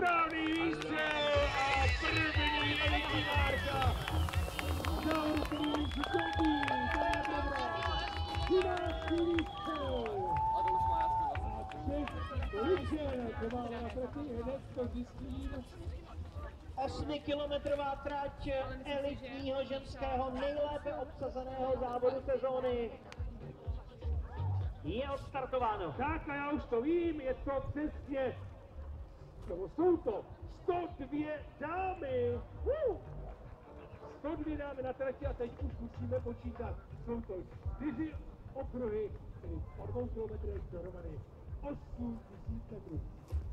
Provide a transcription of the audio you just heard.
správný výstřel a první elitní marka. Zaurklý z Dobí, to je dobrá. 13. výstřel. A to už má jasný vlastně. Ličen, to má na trati, hned to zjistím. 8kilometrová trať elitního ženského nejlépe obsazeného závodu sezóny je odstartováno. Tak a já už to vím, je to přesně, nebo jsou to 102 dámy. 102 dámy na trati a teď už musíme počítat. Jsou to 4 okruhy, tedy po 2 kilometrech dohromady 8 000 metrů.